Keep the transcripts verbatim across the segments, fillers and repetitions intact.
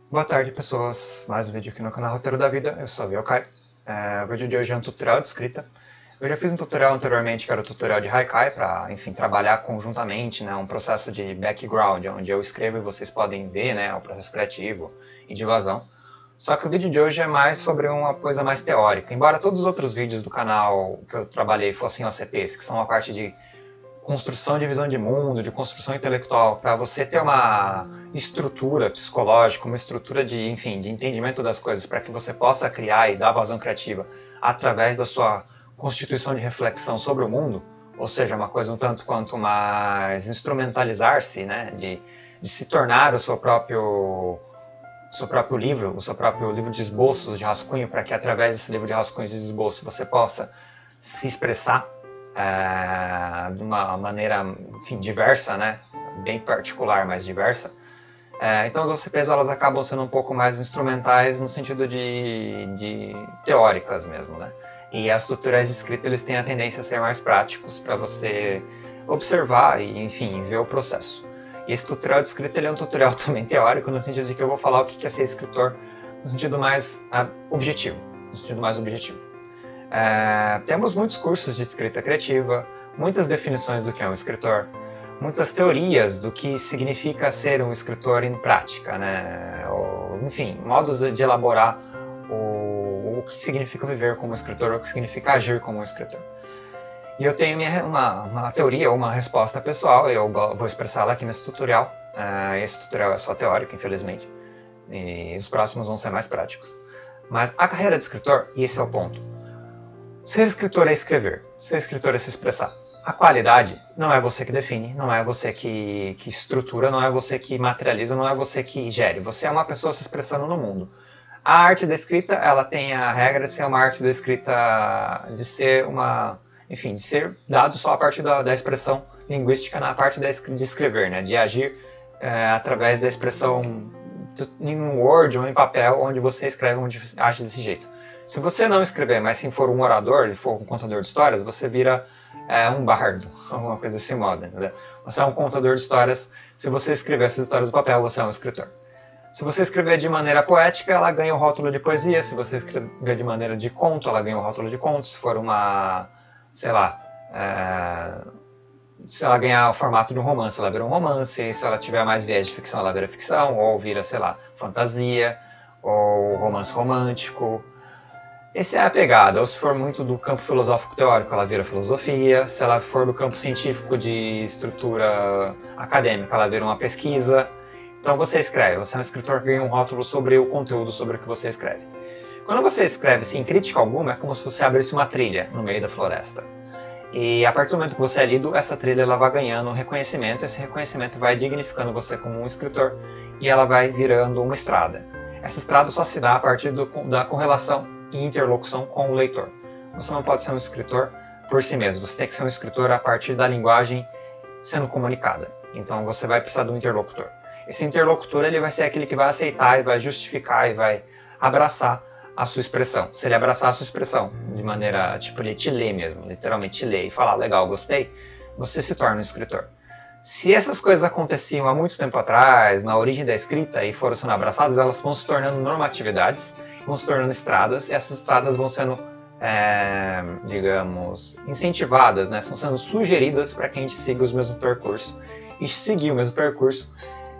Boa tarde, pessoas. Mais um vídeo aqui no canal Roteiro da Vida. Eu sou o Yokai. É, o vídeo de hoje é um tutorial de escrita. Eu já fiz um tutorial anteriormente, que era o tutorial de Haikai, para, enfim, trabalhar conjuntamente, né, um processo de background, onde eu escrevo e vocês podem ver, né, o processo criativo e de evasão. Só que o vídeo de hoje é mais sobre uma coisa mais teórica. Embora todos os outros vídeos do canal que eu trabalhei fossem O C Ps, que são a parte de construção de visão de mundo, de construção intelectual, para você ter uma estrutura psicológica, uma estrutura de, enfim, de entendimento das coisas, para que você possa criar e dar vazão criativa através da sua constituição de reflexão sobre o mundo, ou seja, uma coisa um tanto quanto mais instrumentalizar-se, né, de, de se tornar o seu próprio, o seu próprio livro, o seu próprio livro de esboços, de rascunho, para que através desse livro de rascunhos de esboço você possa se expressar É, de uma maneira, enfim, diversa, né? Bem particular, mas diversa. É, então as O C Ps elas acabam sendo um pouco mais instrumentais no sentido de, de teóricas mesmo, né? E as tutoriais de escrita eles têm a tendência a ser mais práticos para você observar e, enfim, ver o processo. E esse tutorial de escrita ele é um tutorial também teórico no sentido de que eu vou falar o que é ser escritor no sentido mais uh, objetivo, no sentido mais objetivo. É, temos muitos cursos de escrita criativa, muitas definições do que é um escritor, muitas teorias do que significa ser um escritor em prática, né? Ou, enfim, modos de elaborar o, o que significa viver como escritor, ou o que significa agir como um escritor. E eu tenho minha, uma, uma teoria ou uma resposta pessoal, eu vou expressá-la aqui nesse tutorial. É, esse tutorial é só teórico, infelizmente, e os próximos vão ser mais práticos. Mas a carreira de escritor, e esse é o ponto, ser escritor é escrever, ser escritor é se expressar. A qualidade não é você que define, não é você que, que estrutura, não é você que materializa, não é você que gere. Você é uma pessoa se expressando no mundo. A arte da escrita, ela tem a regra de ser uma arte da escrita, de ser uma, enfim, de ser dado só a partir da, da expressão linguística na parte da, de escrever, né? De agir é, através da expressão em um Word ou em papel, onde você escreve, onde age desse jeito. Se você não escrever, mas se for um orador, for um contador de histórias, você vira é, um bardo, alguma coisa assim moda, entendeu? Você é um contador de histórias. Se você escrever essas histórias no papel, você é um escritor. Se você escrever de maneira poética, ela ganha o rótulo de poesia. Se você escrever de maneira de conto, ela ganha o rótulo de conto. Se for uma, sei lá, é, se ela ganhar o formato de um romance, ela vira um romance. Se ela tiver mais viés de ficção, ela vira ficção. Ou vira, sei lá, fantasia, ou romance romântico. Essa é a pegada, ou se for muito do campo filosófico teórico, ela vira filosofia. Se ela for do campo científico de estrutura acadêmica, ela vira uma pesquisa. Então você escreve, você é um escritor que ganha um rótulo sobre o conteúdo sobre o que você escreve. Quando você escreve sem crítica alguma, é como se você abrisse uma trilha no meio da floresta. E a partir do momento que você é lido, essa trilha ela vai ganhando reconhecimento, esse reconhecimento vai dignificando você como um escritor e ela vai virando uma estrada. Essa estrada só se dá a partir do, da correlação e interlocução com o leitor. Você não pode ser um escritor por si mesmo, você tem que ser um escritor a partir da linguagem sendo comunicada. Então você vai precisar de um interlocutor. Esse interlocutor ele vai ser aquele que vai aceitar e vai justificar e vai abraçar a sua expressão. Se ele abraçar a sua expressão de maneira, tipo, ele te lê mesmo, literalmente te lê e falar, legal, gostei, você se torna um escritor. Se essas coisas aconteciam há muito tempo atrás, na origem da escrita, e foram sendo abraçadas, elas vão se tornando normatividades, vão se tornando estradas, e essas estradas vão sendo, é, digamos, incentivadas, né? São sendo sugeridas para que a gente siga os mesmos percursos. E seguir o mesmo percurso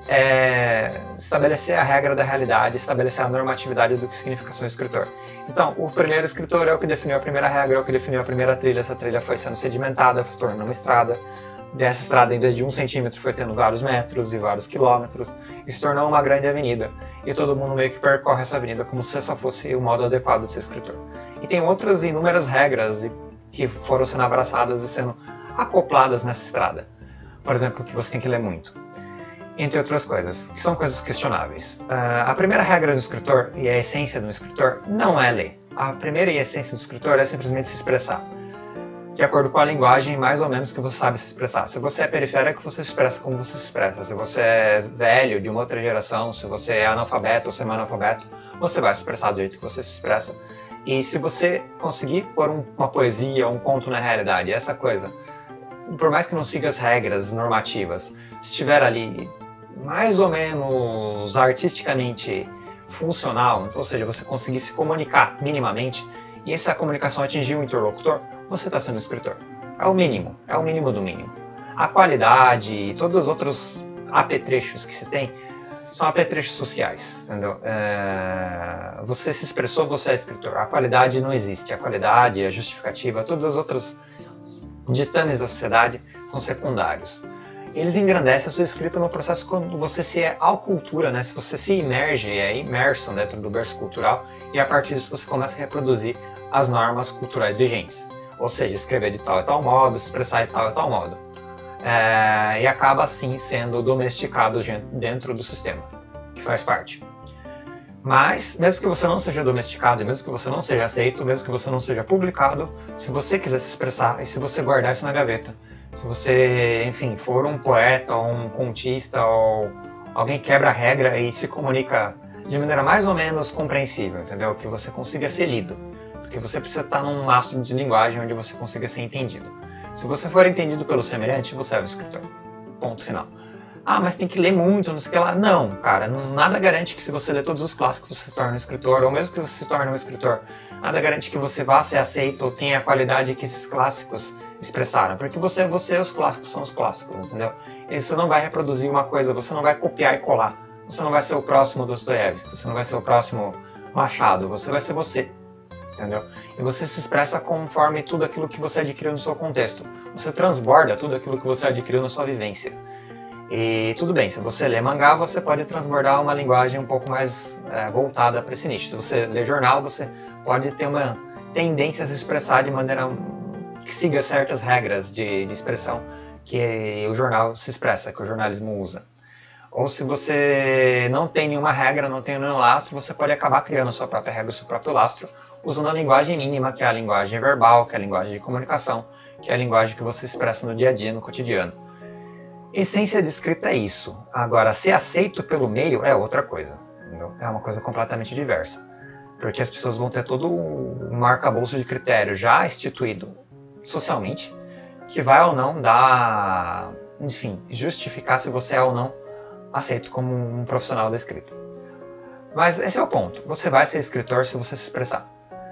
é estabelecer a regra da realidade, estabelecer a normatividade do que significa ser um escritor. Então, o primeiro escritor é o que definiu a primeira regra, é o que definiu a primeira trilha, essa trilha foi sendo sedimentada, foi se tornando uma estrada. Dessa estrada, em vez de um centímetro, foi tendo vários metros e vários quilômetros, e se tornou uma grande avenida. E todo mundo meio que percorre essa avenida como se essa fosse o modo adequado de ser escritor. E tem outras inúmeras regras que foram sendo abraçadas e sendo acopladas nessa estrada. Por exemplo, que você tem que ler muito. Entre outras coisas, que são coisas questionáveis. Uh, a primeira regra do escritor, e a essência do escritor, não é ler. A primeira e a essência do escritor é simplesmente se expressar. De acordo com a linguagem, mais ou menos, que você sabe se expressar. Se você é periférico, você se expressa como você se expressa. Se você é velho, de uma outra geração, se você é analfabeto ou semi-analfabeto, você vai se expressar do jeito que você se expressa. E se você conseguir pôr um, uma poesia, um conto na realidade, essa coisa, por mais que não siga as regras normativas, se estiver ali mais ou menos artisticamente funcional, ou seja, você conseguir se comunicar minimamente, e essa comunicação atingir o interlocutor, você está sendo escritor. É o mínimo, é o mínimo do mínimo. A qualidade e todos os outros apetrechos que se tem são apetrechos sociais, entendeu? É... Você se expressou, você é escritor. A qualidade não existe. A qualidade, a justificativa, todos os outros ditames da sociedade são secundários. Eles engrandecem a sua escrita no processo quando você se é alcultura, né? Se você se imerge, é imerso dentro do berço cultural, e a partir disso você começa a reproduzir as normas culturais vigentes. Ou seja, escrever de tal e tal modo, expressar de tal e tal modo. É, e acaba assim sendo domesticado dentro do sistema, que faz parte. Mas, mesmo que você não seja domesticado, mesmo que você não seja aceito, mesmo que você não seja publicado, se você quiser se expressar e se você guardar isso na gaveta, se você, enfim, for um poeta ou um contista ou alguém quebra a regra e se comunica de maneira mais ou menos compreensível, entendeu? Que você consiga ser lido, porque você precisa estar num mastro de linguagem onde você consiga ser entendido. Se você for entendido pelo semelhante, você é o escritor. Ponto final. Ah, mas tem que ler muito, não sei o que lá. Não, cara, nada garante que se você ler todos os clássicos você se torne um escritor, ou mesmo que você se torne um escritor, nada garante que você vá ser aceito ou tenha a qualidade que esses clássicos expressaram. Porque você é você, os clássicos são os clássicos, entendeu? E você não vai reproduzir uma coisa, você não vai copiar e colar. Você não vai ser o próximo Dostoiévski, você não vai ser o próximo Machado, você vai ser você. Entendeu? E você se expressa conforme tudo aquilo que você adquiriu no seu contexto. Você transborda tudo aquilo que você adquiriu na sua vivência. E tudo bem, se você lê mangá, você pode transbordar uma linguagem um pouco mais é, voltada para esse nicho. Se você lê jornal, você pode ter uma tendência a se expressar de maneira que siga certas regras de, de expressão que o jornal se expressa, que o jornalismo usa. Ou se você não tem nenhuma regra, não tem nenhum lastro, você pode acabar criando a sua própria regra, o seu próprio lastro, usando a linguagem mínima, que é a linguagem verbal, que é a linguagem de comunicação, que é a linguagem que você expressa no dia a dia, no cotidiano. Essência de escrita é isso. Agora, ser aceito pelo meio é outra coisa. Entendeu? É uma coisa completamente diversa. Porque as pessoas vão ter todo um arcabouço de critérios já instituído socialmente, que vai ou não dar, enfim, justificar se você é ou não aceito como um profissional da escrita. Mas esse é o ponto. Você vai ser escritor se você se expressar.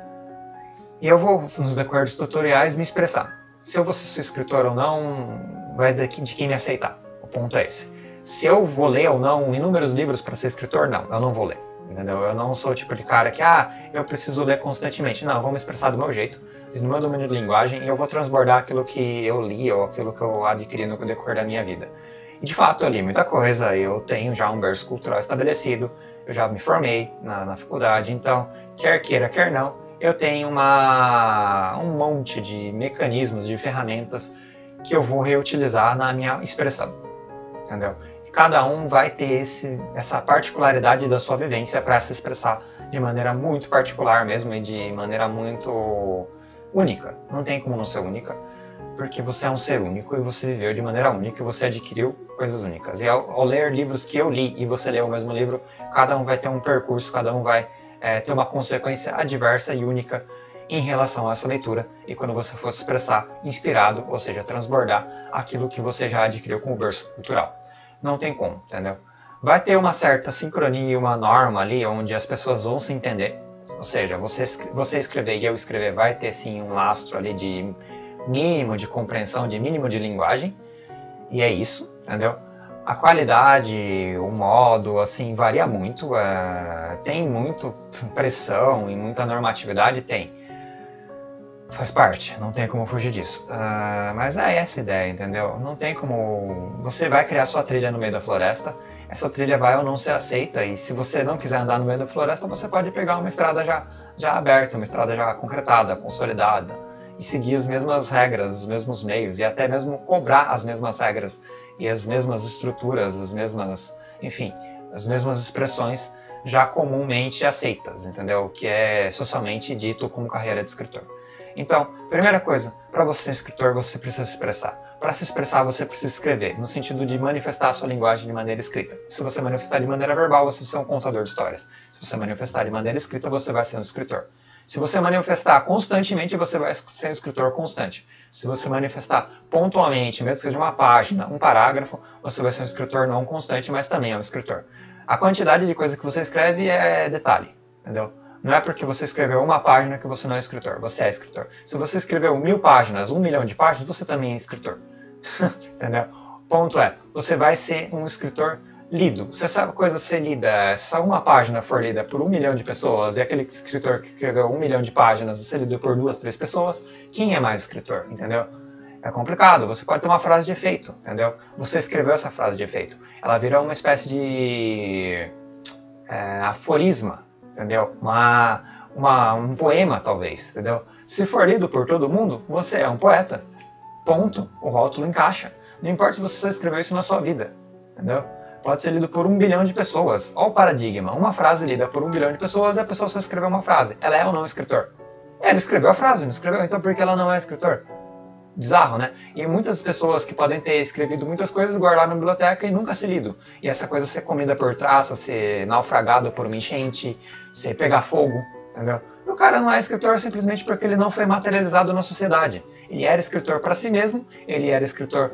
E eu vou, nos decorrer dos tutoriais, me expressar. Se eu vou ser escritor ou não, vai de quem me aceitar. O ponto é esse. Se eu vou ler ou não inúmeros livros para ser escritor, não, eu não vou ler. Entendeu? Eu não sou o tipo de cara que, ah, eu preciso ler constantemente. Não, eu vou me expressar do meu jeito, no meu domínio de linguagem, e eu vou transbordar aquilo que eu li ou aquilo que eu adquiri no decorrer da minha vida. E de fato eu li muita coisa, eu tenho já um berço cultural estabelecido, eu já me formei na, na faculdade, então, quer queira, quer não, eu tenho uma, um monte de mecanismos, de ferramentas que eu vou reutilizar na minha expressão, entendeu? Cada um vai ter esse, essa particularidade da sua vivência para se expressar de maneira muito particular mesmo e de maneira muito única. Não tem como não ser única, porque você é um ser único e você viveu de maneira única e você adquiriu coisas únicas. E ao, ao ler livros que eu li e você leu o mesmo livro, cada um vai ter um percurso, cada um vai é, ter uma consequência adversa e única em relação a essa leitura, e quando você for se expressar inspirado, ou seja, transbordar aquilo que você já adquiriu como berço cultural. Não tem como, entendeu? Vai ter uma certa sincronia, uma norma ali, onde as pessoas vão se entender, ou seja, você, você escrever e eu escrever vai ter sim um lastro ali de mínimo de compreensão, de mínimo de linguagem, e é isso, entendeu? A qualidade, o modo, assim, varia muito, é, tem muito pressão e muita normatividade, tem. Faz parte, não tem como fugir disso. Uh, mas é essa a ideia, entendeu? Não tem como... Você vai criar sua trilha no meio da floresta, essa trilha vai ou não ser aceita, e se você não quiser andar no meio da floresta, você pode pegar uma estrada já, já aberta, uma estrada já concretada, consolidada, e seguir as mesmas regras, os mesmos meios, e até mesmo cobrar as mesmas regras, e as mesmas estruturas, as mesmas... Enfim, as mesmas expressões já comumente aceitas, entendeu? Que é socialmente dito como carreira de escritor. Então, primeira coisa, para você ser escritor, você precisa se expressar. Para se expressar, você precisa escrever, no sentido de manifestar a sua linguagem de maneira escrita. Se você manifestar de maneira verbal, você vai ser um contador de histórias. Se você manifestar de maneira escrita, você vai ser um escritor. Se você manifestar constantemente, você vai ser um escritor constante. Se você manifestar pontualmente, mesmo que seja uma página, um parágrafo, você vai ser um escritor não constante, mas também é um escritor. A quantidade de coisa que você escreve é detalhe, entendeu? Não é porque você escreveu uma página que você não é escritor, você é escritor. Se você escreveu mil páginas, um milhão de páginas, você também é escritor. Entendeu? O ponto é, você vai ser um escritor lido. Se essa coisa ser lida, se uma página for lida por um milhão de pessoas e aquele escritor que escreveu um milhão de páginas ser lido por duas, três pessoas, quem é mais escritor, entendeu? É complicado, você pode ter uma frase de efeito, entendeu? Você escreveu essa frase de efeito, ela vira uma espécie de é, aforisma, entendeu? Uma, uma, um poema, talvez, entendeu? Se for lido por todo mundo, você é um poeta. Ponto. O rótulo encaixa. Não importa se você só escreveu isso na sua vida, entendeu? Pode ser lido por um bilhão de pessoas. Olha o paradigma. Uma frase lida por um bilhão de pessoas e a pessoa só escreveu uma frase. Ela é ou não escritor? Ela escreveu a frase, não escreveu. Então por que ela não é escritor? Bizarro, né? E muitas pessoas que podem ter escrevido muitas coisas guardaram na biblioteca e nunca ser lido. E essa coisa ser comida por traça, ser naufragado por uma enchente, ser pegar fogo, entendeu? E o cara não é escritor simplesmente porque ele não foi materializado na sociedade. Ele era escritor para si mesmo, ele era escritor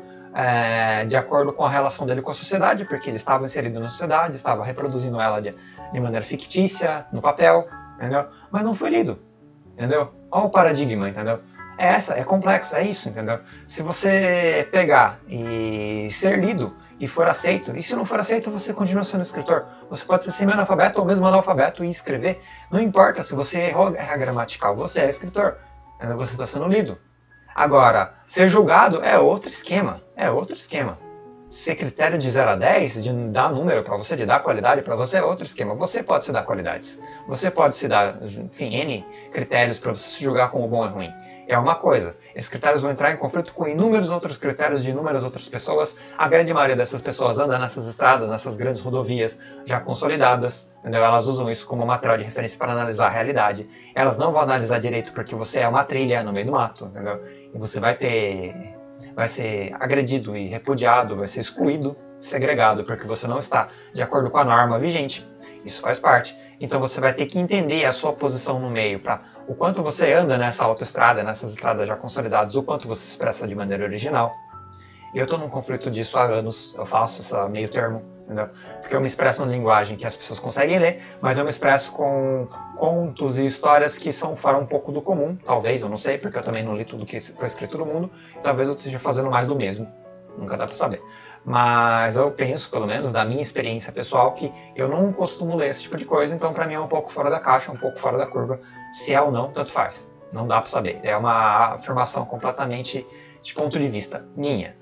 É, de acordo com a relação dele com a sociedade, porque ele estava inserido na sociedade, estava reproduzindo ela de, de maneira fictícia, no papel, entendeu? Mas não foi lido, entendeu? Olha o paradigma, entendeu? É essa, é complexo, é isso, entendeu? Se você pegar e ser lido e for aceito, e se não for aceito, você continua sendo escritor. Você pode ser semi-analfabeto ou mesmo analfabeto e escrever. Não importa se você errou a gramatical, você é escritor, entendeu? Você está sendo lido. Agora, ser julgado é outro esquema, é outro esquema. Ser critério de zero a dez, de dar número para você, de dar qualidade para você, é outro esquema. Você pode se dar qualidades, você pode se dar, enfim, N critérios para você se julgar como bom e ruim. É uma coisa, esses critérios vão entrar em conflito com inúmeros outros critérios de inúmeras outras pessoas. A grande maioria dessas pessoas anda nessas estradas, nessas grandes rodovias já consolidadas, entendeu? Elas usam isso como material de referência para analisar a realidade. Elas não vão analisar direito porque você é uma trilha no meio do mato, entendeu? E você vai ter, vai ser agredido e repudiado, vai ser excluído, segregado, porque você não está de acordo com a norma vigente. Isso faz parte. Então você vai ter que entender a sua posição no meio, para o quanto você anda nessa autoestrada, nessas estradas já consolidadas, o quanto você se expressa de maneira original. E eu estou num conflito disso há anos, eu faço esse meio termo, entendeu? Porque eu me expresso numa linguagem que as pessoas conseguem ler, mas eu me expresso com contos e histórias que são fora um pouco do comum, talvez, eu não sei, porque eu também não li tudo que foi escrito no mundo, talvez eu esteja fazendo mais do mesmo, nunca dá para saber. Mas eu penso, pelo menos, da minha experiência pessoal, que eu não costumo ler esse tipo de coisa, então para mim é um pouco fora da caixa, um pouco fora da curva. Se é ou não, tanto faz. Não dá para saber. É uma afirmação completamente de ponto de vista minha.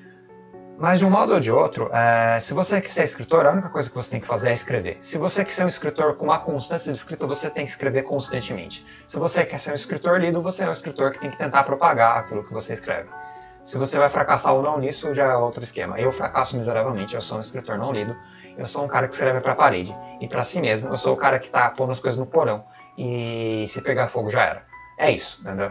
Mas de um modo ou de outro, é, se você quer ser escritor, a única coisa que você tem que fazer é escrever. Se você quer ser um escritor com uma constância de escrita, você tem que escrever constantemente. Se você quer ser um escritor lido, você é um escritor que tem que tentar propagar aquilo que você escreve. Se você vai fracassar ou não nisso, já é outro esquema. Eu fracasso miseravelmente, eu sou um escritor não lido, eu sou um cara que escreve para a parede e para si mesmo, eu sou o cara que está pondo as coisas no porão e se pegar fogo já era. É isso, entendeu?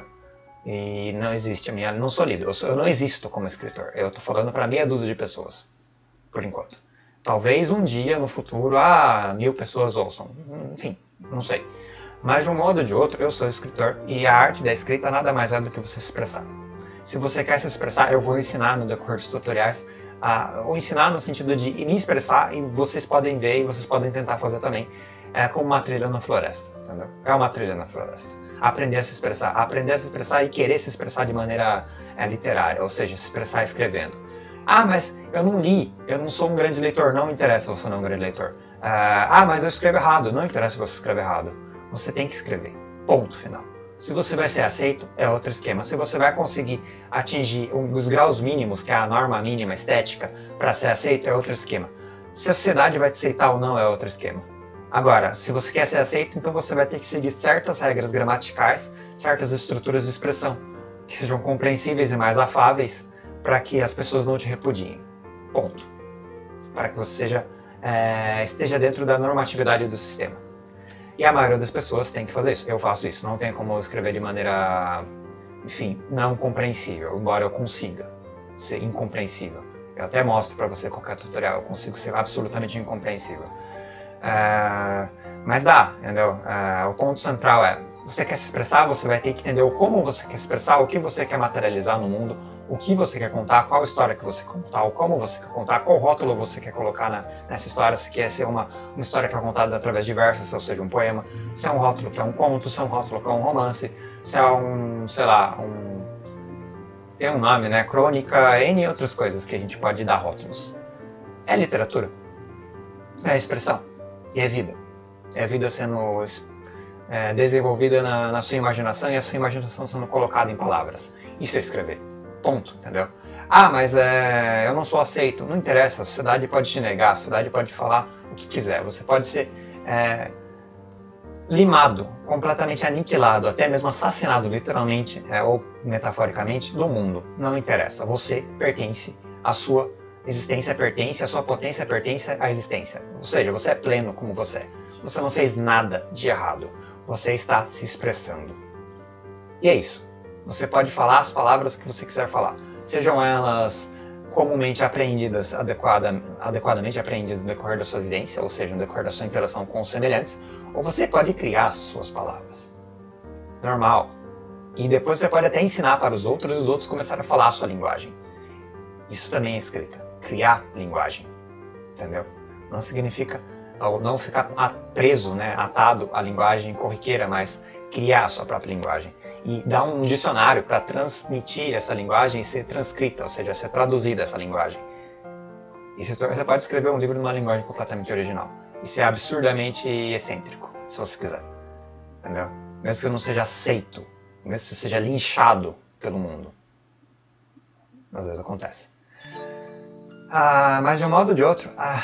E não existe a minha... Não sou lido, eu, sou, eu não existo como escritor. Eu tô falando para meia dúzia de pessoas, por enquanto. Talvez um dia, no futuro, ah, mil pessoas ouçam. Enfim, não sei. Mas de um modo ou de outro, eu sou escritor e a arte da escrita nada mais é do que você se expressar. Se você quer se expressar, eu vou ensinar no decorrer dos tutoriais, a, ou ensinar no sentido de me expressar, e vocês podem ver e vocês podem tentar fazer também, é como uma trilha na floresta, entendeu? É uma trilha na floresta. Aprender a se expressar, aprender a se expressar e querer se expressar de maneira é, literária, ou seja, se expressar escrevendo. Ah, mas eu não li, eu não sou um grande leitor, não me interessa você não é um grande leitor. Ah, mas eu escrevo errado, não interessa se você escreve errado. Você tem que escrever, ponto final. Se você vai ser aceito, é outro esquema. Se você vai conseguir atingir os graus mínimos, que é a norma mínima estética, para ser aceito, é outro esquema. Se a sociedade vai te aceitar ou não, é outro esquema. Agora, se você quer ser aceito, então você vai ter que seguir certas regras gramaticais, certas estruturas de expressão, que sejam compreensíveis e mais afáveis, para que as pessoas não te repudiem. Ponto. Para que você seja, é, esteja dentro da normatividade do sistema. E a maioria das pessoas tem que fazer isso. Eu faço isso. Não tem como eu escrever de maneira, enfim, não compreensível, embora eu consiga ser incompreensível. Eu até mostro para você qualquer tutorial, eu consigo ser absolutamente incompreensível. Uh, mas dá, entendeu? Uh, o ponto central é, você quer se expressar, você vai ter que entender o como você quer se expressar, o que você quer materializar no mundo, o que você quer contar, qual história que você quer contar, o como você quer contar, qual rótulo você quer colocar na, nessa história, se quer ser uma, uma história que é contada através de versos, ou seja, um poema, se é um rótulo que é um conto, se é um rótulo que é um romance, se é um, sei lá, um... tem um nome, né? Crônica, N outras coisas que a gente pode dar rótulos. É literatura. É expressão. E é vida. É a vida sendo é, desenvolvida na, na sua imaginação e a sua imaginação sendo colocada em palavras. Isso é escrever. Ponto, entendeu? Ah, mas é, eu não sou aceito. Não interessa, a sociedade pode te negar, a sociedade pode falar o que quiser. Você pode ser é, limado, completamente aniquilado, até mesmo assassinado, literalmente é, ou metaforicamente, do mundo. Não interessa. Você pertence à sua existência, pertence à sua potência, pertence à existência. Ou seja, você é pleno como você é. Você não fez nada de errado. Você está se expressando. E é isso. Você pode falar as palavras que você quiser falar. Sejam elas comumente apreendidas, adequada, adequadamente apreendidas no decorrer da sua vivência, ou seja, no decorrer da sua interação com os semelhantes, ou você pode criar suas palavras. Normal. E depois você pode até ensinar para os outros e os outros começarem a falar a sua linguagem. Isso também é escrita. Criar linguagem. Entendeu? Não significa não ficar preso, né, atado à linguagem corriqueira, mas criar a sua própria linguagem. E dar um dicionário para transmitir essa linguagem e ser transcrita, ou seja, ser traduzida essa linguagem. E você pode escrever um livro numa linguagem completamente original. E ser absurdamente excêntrico, se você quiser. Entendeu? Mesmo que não seja aceito, mesmo que você seja linchado pelo mundo. Às vezes acontece. Ah, mas de um modo ou de outro, ah,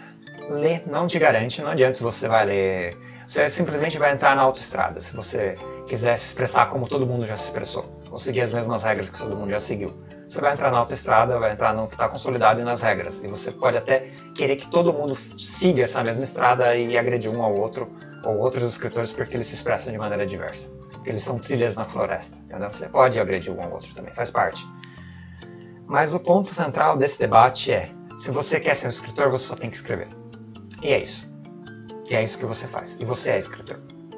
ler não te garante, não adianta se você vai ler... Você simplesmente vai entrar na autoestrada, se você quiser se expressar como todo mundo já se expressou, ou seguir as mesmas regras que todo mundo já seguiu. Você vai entrar na autoestrada, vai entrar no que está consolidado e nas regras. E você pode até querer que todo mundo siga essa mesma estrada e agredir um ao outro, ou outros escritores, porque eles se expressam de maneira diversa. Porque eles são trilhas na floresta, entendeu? Você pode agredir um ao outro também, faz parte. Mas o ponto central desse debate é, se você quer ser um escritor, você só tem que escrever. E é isso. E é isso que você faz. E você é escritor.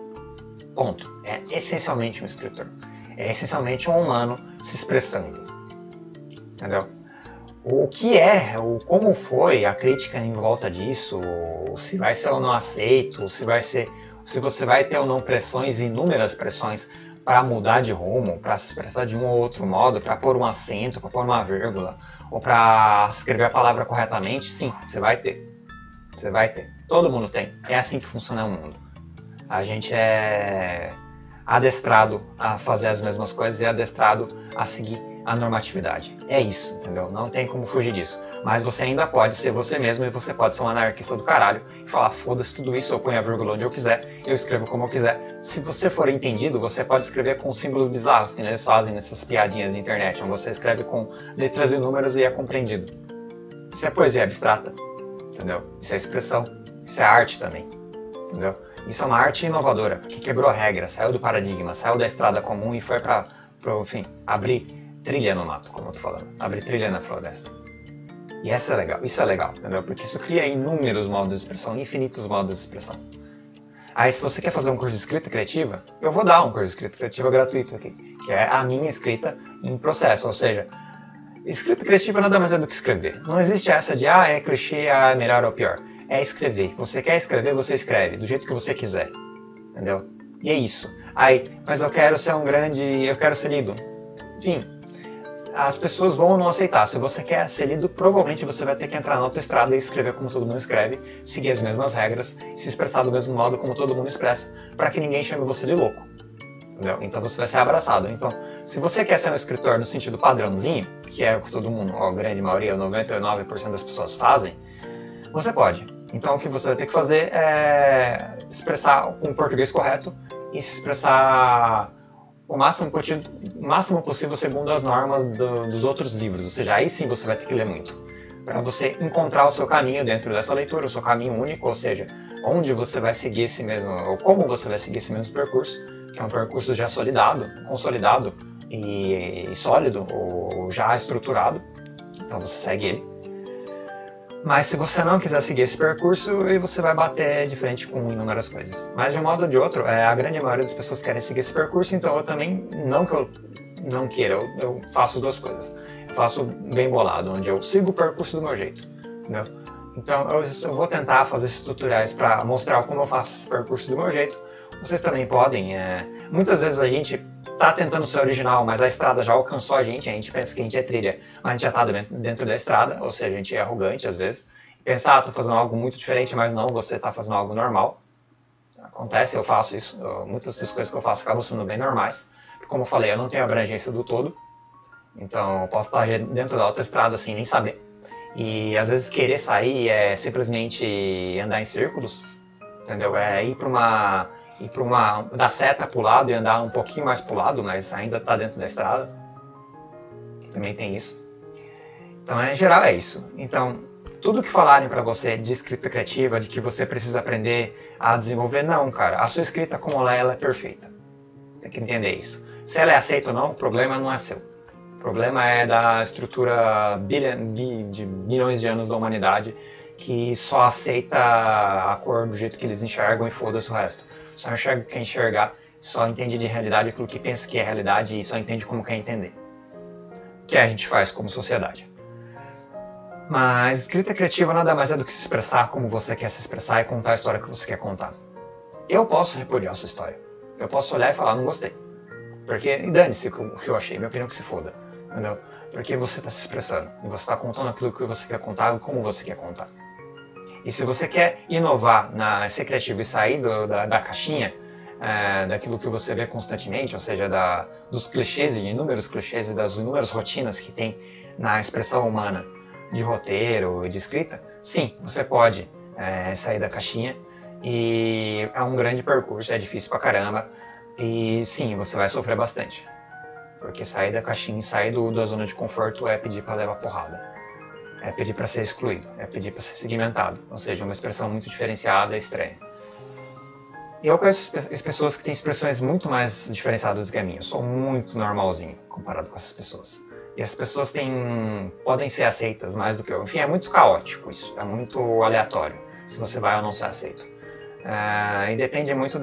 Ponto. É essencialmente um escritor. É essencialmente um humano se expressando. Entendeu? O que é, o como foi a crítica em volta disso, se vai ser ou não aceito, se vai ser, se você vai ter ou não pressões, inúmeras pressões para mudar de rumo, para se expressar de um ou outro modo, para pôr um acento, para pôr uma vírgula, ou para escrever a palavra corretamente, sim, você vai ter. Você vai ter. Todo mundo tem. É assim que funciona o mundo. A gente é adestrado a fazer as mesmas coisas e adestrado a seguir a normatividade. É isso, entendeu? Não tem como fugir disso. Mas você ainda pode ser você mesmo e você pode ser um anarquista do caralho e falar, foda-se tudo isso, eu ponho a vírgula onde eu quiser, eu escrevo como eu quiser. Se você for entendido, você pode escrever com símbolos bizarros que eles fazem nessas piadinhas de internet, onde você escreve com letras e números e é compreendido. Isso é poesia abstrata. Entendeu? Isso é expressão, isso é arte também, entendeu? Isso é uma arte inovadora, que quebrou a regra, saiu do paradigma, saiu da estrada comum e foi para, enfim, abrir trilha no mato, como eu tô falando, abrir trilha na floresta. E essa é legal, isso é legal, entendeu? Porque isso cria inúmeros modos de expressão, infinitos modos de expressão. Aí se você quer fazer um curso de escrita criativa, eu vou dar um curso de escrita criativa gratuito aqui, que é a minha escrita em processo, ou seja, escrita criativa nada mais é do que escrever. Não existe essa de, ah, é clichê, ah, é melhor ou pior. É escrever. Você quer escrever, você escreve, do jeito que você quiser. Entendeu? E é isso. Aí, mas eu quero ser um grande, eu quero ser lido. Enfim, as pessoas vão não aceitar. Se você quer ser lido, provavelmente você vai ter que entrar na autoestrada e escrever como todo mundo escreve, seguir as mesmas regras, se expressar do mesmo modo como todo mundo expressa, para que ninguém chame você de louco. Entendeu? Então você vai ser abraçado. Então, se você quer ser um escritor no sentido padrãozinho, que é o que todo mundo, a grande maioria, noventa e nove por cento das pessoas fazem, você pode. Então o que você vai ter que fazer é expressar com o português correto e se expressar o máximo, o máximo possível segundo as normas do, dos outros livros. Ou seja, aí sim você vai ter que ler muito. Para você encontrar o seu caminho dentro dessa leitura, o seu caminho único, ou seja, onde você vai seguir esse mesmo, ou como você vai seguir esse mesmo percurso, que é um percurso já solidado, consolidado e, e sólido, ou já estruturado. Então você segue ele. Mas se você não quiser seguir esse percurso, aí você vai bater de frente com inúmeras coisas. Mas de um modo ou de outro, é, a grande maioria das pessoas querem seguir esse percurso, então eu também, não que eu não queira, eu, eu faço duas coisas. Eu faço bem bolado, onde eu sigo o percurso do meu jeito, entendeu? Então eu, eu vou tentar fazer esses tutoriais para mostrar como eu faço esse percurso do meu jeito. Vocês também podem, é, muitas vezes a gente tá tentando ser original, mas a estrada já alcançou a gente, a gente pensa que a gente é trilha, mas a gente já tá dentro da estrada, ou seja, a gente é arrogante às vezes, e pensa, ah, tô fazendo algo muito diferente, mas não, você tá fazendo algo normal. Acontece, eu faço isso, eu, muitas das coisas que eu faço acabam sendo bem normais, como eu falei, eu não tenho abrangência do todo, então eu posso estar dentro da autoestrada sem nem saber, e às vezes querer sair é simplesmente andar em círculos, entendeu? É ir para uma... ir para uma, dar seta para o lado e andar um pouquinho mais para o lado, mas ainda está dentro da estrada. Também tem isso. Então, em geral, é isso. Então, tudo que falarem para você de escrita criativa, de que você precisa aprender a desenvolver, não, cara. A sua escrita, como ela é, ela é perfeita. Tem que entender isso. Se ela é aceita ou não, o problema não é seu. O problema é da estrutura bilhão, de bilhões de anos da humanidade, que só aceita a cor do jeito que eles enxergam e foda-se o resto. Só enxerga o que quer enxergar, só entende de realidade aquilo que pensa que é realidade e só entende como quer entender. O que a gente faz como sociedade. Mas escrita criativa nada mais é do que se expressar como você quer se expressar e contar a história que você quer contar. Eu posso repudiar a sua história. Eu posso olhar e falar, não gostei. Porque, dane-se o que eu achei, minha opinião que se foda. Entendeu? Porque você está se expressando. E você está contando aquilo que você quer contar e como você quer contar. E se você quer inovar, na, ser criativo e sair do, da, da caixinha, é, daquilo que você vê constantemente, ou seja, da, dos clichês e inúmeros clichês e das inúmeras rotinas que tem na expressão humana de roteiro e de escrita, sim, você pode é, sair da caixinha e é um grande percurso, é difícil pra caramba e sim, você vai sofrer bastante. Porque sair da caixinha e sair do, da zona de conforto é pedir pra levar porrada. É pedir para ser excluído, é pedir para ser segmentado, ou seja, uma expressão muito diferenciada e estranha. E eu conheço pessoas que têm expressões muito mais diferenciadas do que a minha. Eu sou muito normalzinho comparado com essas pessoas. E essas pessoas têm, podem ser aceitas mais do que eu. Enfim, é muito caótico isso, é muito aleatório, se você vai ou não ser aceito. É, e depende muito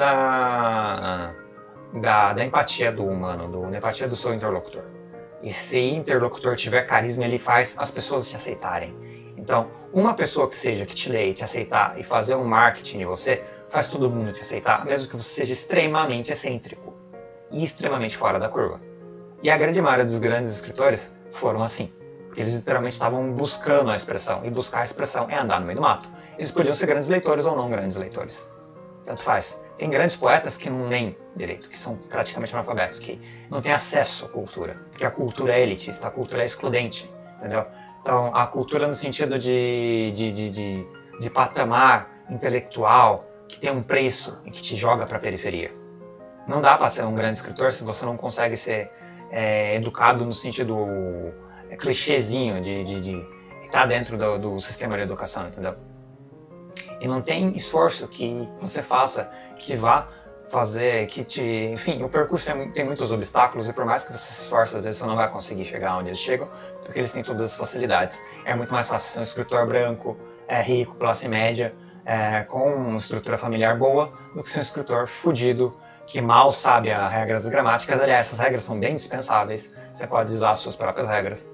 da, da, da empatia do humano, do, da empatia do seu interlocutor. E se o interlocutor tiver carisma, ele faz as pessoas te aceitarem. Então, uma pessoa que seja, que te lê e te aceitar e fazer um marketing de você, faz todo mundo te aceitar, mesmo que você seja extremamente excêntrico e extremamente fora da curva. E a grande maioria dos grandes escritores foram assim. Porque eles literalmente estavam buscando a expressão. E buscar a expressão é andar no meio do mato. Eles podiam ser grandes leitores ou não grandes leitores. Tanto faz. Tem grandes poetas que não leem direito, que são praticamente analfabetos, que não têm acesso à cultura, porque a cultura é elitista, a cultura é excludente, entendeu? Então, a cultura no sentido de, de, de, de, de patamar intelectual, que tem um preço e que te joga para a periferia. Não dá para ser um grande escritor se você não consegue ser é, educado no sentido é, clichêzinho de, de, de estar dentro do, do sistema de educação, entendeu? E não tem esforço que você faça que vá fazer, que te... Enfim, o percurso tem muitos obstáculos e por mais que você se esforce, às vezes você não vai conseguir chegar onde eles chegam, porque eles têm todas as facilidades. É muito mais fácil ser um escritor branco, é, rico, classe média, é, com uma estrutura familiar boa, do que ser um escritor fudido, que mal sabe as regras gramáticas. Aliás, essas regras são bem dispensáveis, você pode usar as suas próprias regras.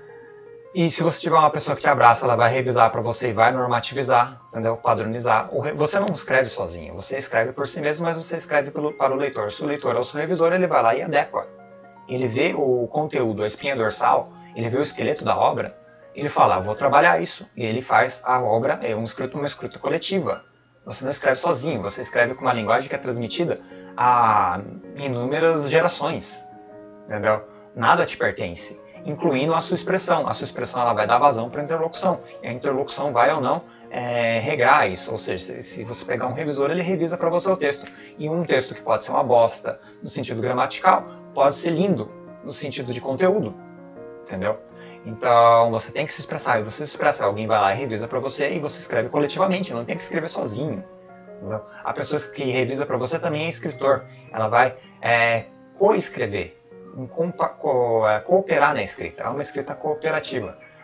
E se você tiver uma pessoa que te abraça, ela vai revisar para você e vai normativizar, entendeu? Padronizar. Você não escreve sozinho, você escreve por si mesmo, mas você escreve pelo, para o leitor. Se o leitor é o seu revisor, ele vai lá e adequa. Ele vê o conteúdo, a espinha dorsal, ele vê o esqueleto da obra, ele fala, ah, vou trabalhar isso. E ele faz a obra, é um escrito, uma escrita coletiva. Você não escreve sozinho, você escreve com uma linguagem que é transmitida a inúmeras gerações, entendeu? Nada te pertence. Incluindo a sua expressão. A sua expressão ela vai dar vazão para a interlocução. E a interlocução vai ou não é, regrar isso. Ou seja, se você pegar um revisor, ele revisa para você o texto. E um texto que pode ser uma bosta no sentido gramatical, pode ser lindo no sentido de conteúdo. Entendeu? Então, você tem que se expressar. E você se expressa. Alguém vai lá e revisa para você e você escreve coletivamente. Não tem que escrever sozinho. Entendeu? A pessoa que revisa para você também é escritor. Ela vai é, coescrever. Co cooperar na escrita, é uma escrita cooperativa,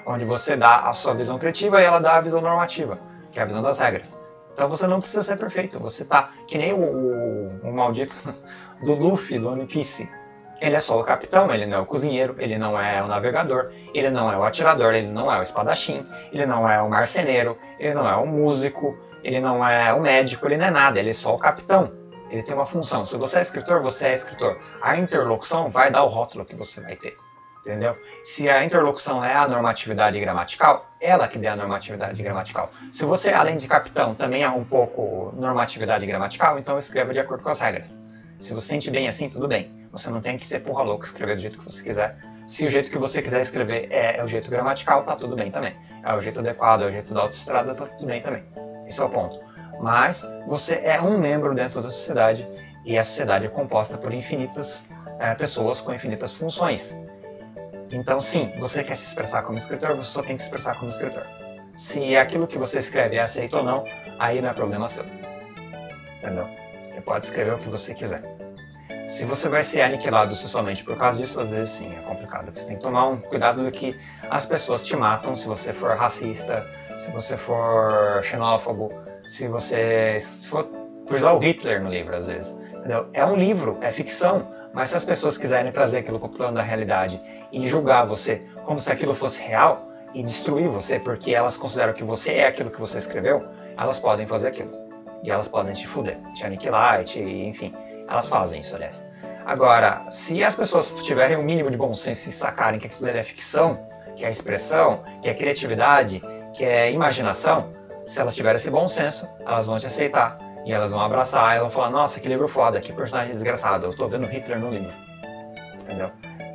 onde você dá a sua visão criativa e ela dá a visão normativa, que é a visão das regras. Então você não precisa ser perfeito, você tá que nem o, o, o maldito do Luffy, do One Piece. Ele é só o capitão, ele não é o cozinheiro, ele não é o navegador, ele não é o atirador, ele não é o espadachim, ele não é o marceneiro, ele não é o músico, ele não é o médico, ele não é nada, ele é só o capitão. Ele tem uma função. Se você é escritor, você é escritor. A interlocução vai dar o rótulo que você vai ter. Entendeu? Se a interlocução é a normatividade gramatical, ela que dê a normatividade gramatical. Se você, além de capitão, também é um pouco normatividade gramatical, então escreva de acordo com as regras. Se você sente bem assim, tudo bem. Você não tem que ser porra louca, escrever do jeito que você quiser. Se o jeito que você quiser escrever é, é o jeito gramatical, tá tudo bem também. É o jeito adequado, é o jeito da autoestrada, tá tudo bem também. Esse é o ponto. Mas você é um membro dentro da sociedade e a sociedade é composta por infinitas é, pessoas com infinitas funções. Então, sim, você quer se expressar como escritor, você só tem que se expressar como escritor. Se aquilo que você escreve é aceito ou não, aí não é problema seu. Entendeu? Você pode escrever o que você quiser. Se você vai ser aniquilado socialmente por causa disso, às vezes sim, é complicado. Você tem que tomar um cuidado do que as pessoas te matam se você for racista, se você for xenófobo, se você se for ajudar o Hitler no livro, às vezes. Entendeu? É um livro, é ficção, mas se as pessoas quiserem trazer aquilo para o plano da realidade e julgar você como se aquilo fosse real e destruir você porque elas consideram que você é aquilo que você escreveu, elas podem fazer aquilo. E elas podem te fuder, te aniquilar, te, enfim. Elas fazem isso, aliás. Agora, se as pessoas tiverem um mínimo de bom senso e sacarem que aquilo é ficção, que é expressão, que é criatividade, que é imaginação, se elas tiverem esse bom senso, elas vão te aceitar. E elas vão abraçar, elas vão falar, nossa, que livro foda, que personagem desgraçado, eu tô vendo Hitler no livro. Entendeu?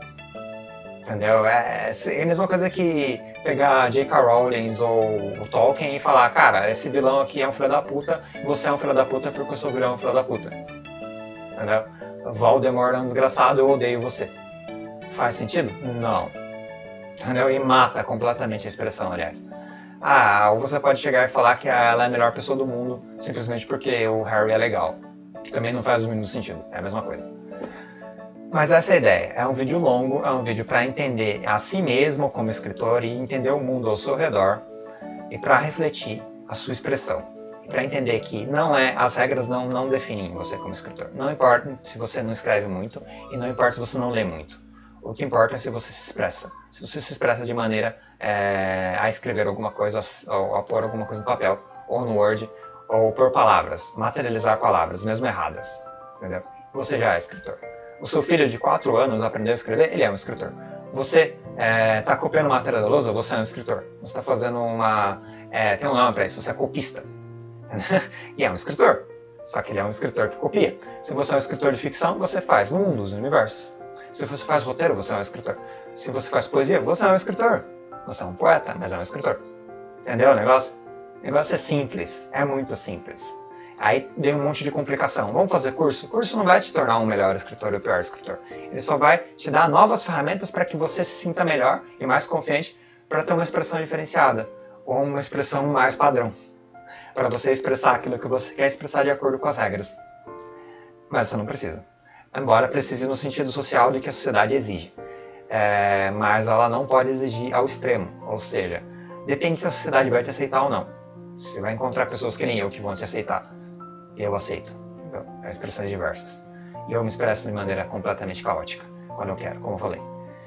Entendeu? É, é a mesma coisa que pegar J K. Rowling ou o Tolkien e falar, cara, esse vilão aqui é um filho da puta, você é um filho da puta porque o seu vilão é um filho da puta. Entendeu? Voldemort é um desgraçado, eu odeio você. Faz sentido? Não. Entendeu? E mata completamente a expressão, aliás. Ah, ou você pode chegar e falar que ela é a melhor pessoa do mundo simplesmente porque o Harry é legal. Que também não faz o mínimo sentido, é a mesma coisa. Mas essa é a ideia. É um vídeo longo, é um vídeo para entender a si mesmo como escritor e entender o mundo ao seu redor e para refletir a sua expressão. Para entender que não é, as regras não, não definem você como escritor. Não importa se você não escreve muito e não importa se você não lê muito. O que importa é se você se expressa. Se você se expressa de maneira é, a escrever alguma coisa, ou a pôr alguma coisa no papel, ou no Word, ou por palavras, materializar palavras, mesmo erradas. Entendeu? Você já é escritor. O seu filho de quatro anos aprendeu a escrever, ele é um escritor. Você está é, copiando matéria da lousa, você é um escritor. Você está fazendo uma... É, tem um nome para isso, você é copista. E é um escritor. Só que ele é um escritor que copia. Se você é um escritor de ficção, você faz mundos, universos. Se você faz roteiro, você é um escritor. Se você faz poesia, você é um escritor. Você é um poeta, mas é um escritor. Entendeu o negócio? O negócio é simples, é muito simples. Aí deu um monte de complicação. Vamos fazer curso? O curso não vai te tornar um melhor escritor ou pior escritor. Ele só vai te dar novas ferramentas para que você se sinta melhor e mais confiante para ter uma expressão diferenciada. Ou uma expressão mais padrão. Para você expressar aquilo que você quer expressar de acordo com as regras. Mas você não precisa. Embora precise no sentido social de que a sociedade exige. É, mas ela não pode exigir ao extremo. Ou seja, depende se a sociedade vai te aceitar ou não. Você vai encontrar pessoas que nem eu que vão te aceitar. Eu aceito. É expressões diversas. E eu me expresso de maneira completamente caótica. Quando eu quero, como eu falei.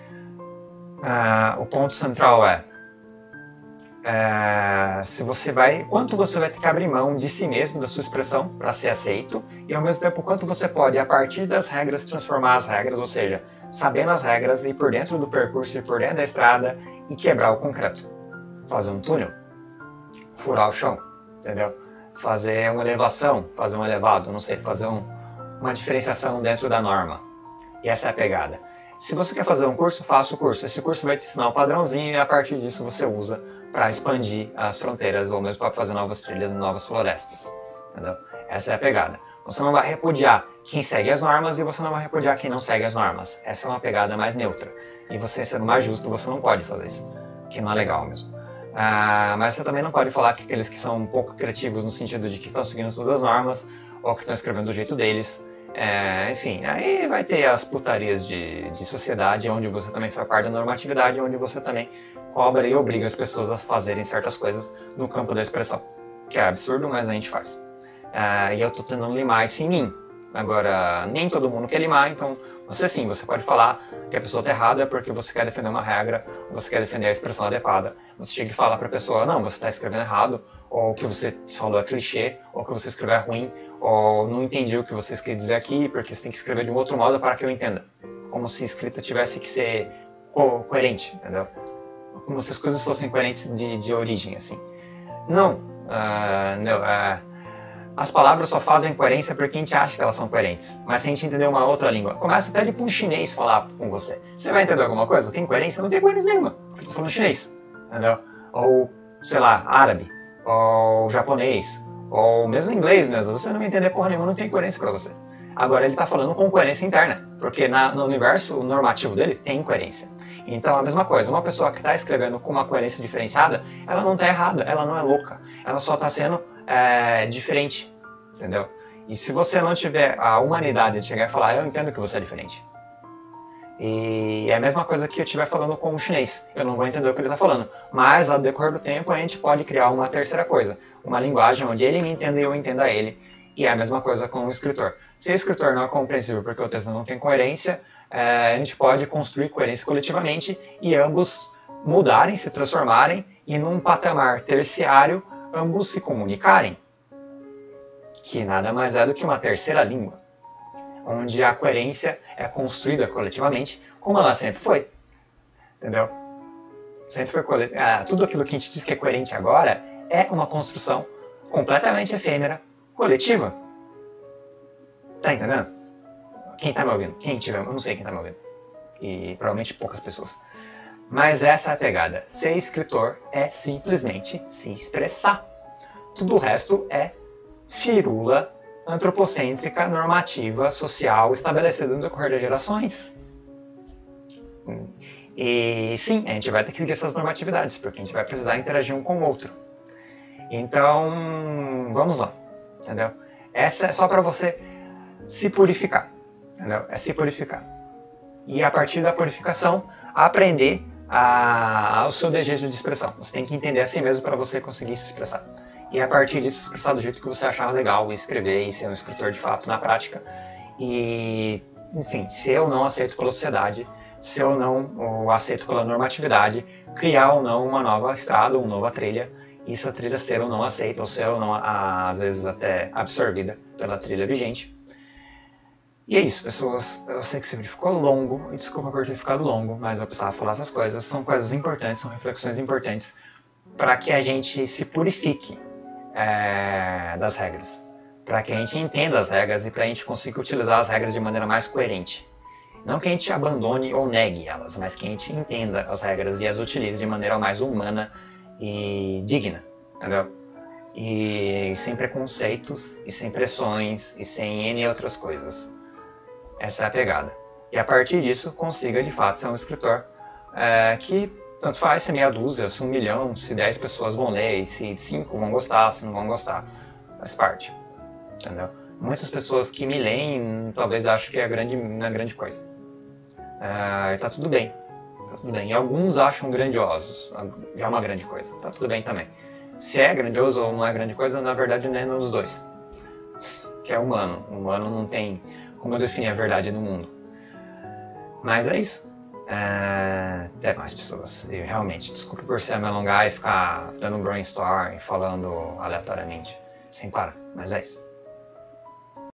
Ah, o ponto central é... É, se você vai, quanto você vai ter que abrir mão de si mesmo, da sua expressão, para ser aceito, e ao mesmo tempo quanto você pode, a partir das regras, transformar as regras, ou seja, sabendo as regras, ir por dentro do percurso, ir por dentro da estrada e quebrar o concreto. Fazer um túnel, furar o chão, entendeu? Fazer uma elevação, fazer um elevado, não sei, fazer um, uma diferenciação dentro da norma. E essa é a pegada. Se você quer fazer um curso, faça o curso. Esse curso vai te ensinar um padrãozinho e a partir disso você usa para expandir as fronteiras ou mesmo para fazer novas trilhas e novas florestas. Entendeu? Essa é a pegada. Você não vai repudiar quem segue as normas e você não vai repudiar quem não segue as normas. Essa é uma pegada mais neutra. E você, sendo mais justo, você não pode fazer isso. Que não é legal mesmo. Ah, mas você também não pode falar que aqueles que são um pouco criativos no sentido de que estão seguindo todas as normas ou que estão escrevendo do jeito deles. É, enfim, aí vai ter as putarias de, de sociedade, onde você também faz parte da normatividade, onde você também cobra e obriga as pessoas a fazerem certas coisas no campo da expressão, que é absurdo, mas a gente faz. Uh, e eu estou tentando limar isso em mim. Agora, nem todo mundo quer limar, então você sim, você pode falar que a pessoa está errada porque você quer defender uma regra, ou você quer defender a expressão adequada. Você chega e fala para a pessoa, não, você está escrevendo errado, ou o que você falou é clichê, ou o que você escreveu é ruim, ou não entendi o que você quer dizer aqui, porque você tem que escrever de um outro modo para que eu entenda. Como se a escrita tivesse que ser co coerente, entendeu? Como se as coisas fossem coerentes de, de origem, assim. Não, uh, não uh, as palavras só fazem coerência porque a gente acha que elas são coerentes. Mas se a gente entender uma outra língua, começa até de para um chinês falar com você. Você vai entender alguma coisa? Tem coerência? Não tem coerência nenhuma, porque eu tô falando chinês, entendeu? Ou, sei lá, árabe, ou japonês, ou mesmo inglês mesmo. Você não vai entender porra nenhuma, não tem coerência para você. Agora ele está falando com coerência interna, porque na, no universo normativo dele tem coerência. Então a mesma coisa, uma pessoa que está escrevendo com uma coerência diferenciada, ela não está errada, ela não é louca, ela só está sendo é, diferente, entendeu? E se você não tiver a humanidade de chegar e falar, eu entendo que você é diferente. E é a mesma coisa que eu estiver falando com o chinês, eu não vou entender o que ele está falando, mas ao decorrer do tempo a gente pode criar uma terceira coisa, uma linguagem onde ele me entenda e eu entenda ele. E é a mesma coisa com o escritor. Se o escritor não é compreensível porque o texto não tem coerência, é, a gente pode construir coerência coletivamente e ambos mudarem, se transformarem e num patamar terciário, ambos se comunicarem. Que nada mais é do que uma terceira língua, onde a coerência é construída coletivamente, como ela sempre foi. Entendeu? Sempre foi coletiva. Ah, tudo aquilo que a gente diz que é coerente agora é uma construção completamente efêmera, coletiva. Tá entendendo? Quem tá me ouvindo? Quem tiver, eu não sei quem tá me ouvindo. E provavelmente poucas pessoas. Mas essa é a pegada. Ser escritor é simplesmente se expressar. Tudo o resto é firula antropocêntrica, normativa, social, estabelecida no decorrer das gerações. E sim, a gente vai ter que seguir essas normatividades, porque a gente vai precisar interagir um com o outro. Então, vamos lá. Entendeu? Essa é só para você se purificar, entendeu? É se purificar. E a partir da purificação, aprender a, ao seu desejo de expressão. Você tem que entender assim mesmo para você conseguir se expressar. E a partir disso, se expressar do jeito que você achar legal, escrever e ser um escritor de fato na prática. E, enfim, se eu não aceito pela sociedade, se eu não o aceito pela normatividade, criar ou não uma nova estrada, uma nova trilha, e essa trilha ser ou não aceita, ou ser ou não, às vezes até absorvida pela trilha vigente. E é isso, pessoas. Eu sei que esse vídeo ficou longo, e desculpa por ter ficado longo, mas eu precisava falar essas coisas. São coisas importantes, são reflexões importantes para que a gente se purifique é, das regras. Para que a gente entenda as regras e para a gente consiga utilizar as regras de maneira mais coerente. Não que a gente abandone ou negue elas, mas que a gente entenda as regras e as utilize de maneira mais humana e digna, entendeu? E sem preconceitos, e sem pressões, e sem N outras coisas. Essa é a pegada. E a partir disso, consiga de fato ser um escritor é, que tanto faz se meia dúzia, se um milhão, se dez pessoas vão ler, e se cinco vão gostar, se não vão gostar. Faz parte, entendeu? Muitas pessoas que me leem talvez achem que é grande, não é grande coisa. É, e tá tudo bem. Tá tudo bem. E alguns acham grandiosos. Já é uma grande coisa. Tá tudo bem também. Se é grandioso ou não é grande coisa, na verdade não é nos dois. Que é humano. O humano não tem como eu definir a verdade no mundo. Mas é isso. É... Até mais pessoas. E realmente, desculpe por se me alongar e ficar dando brainstorm e falando aleatoriamente. Sem parar. Mas é isso.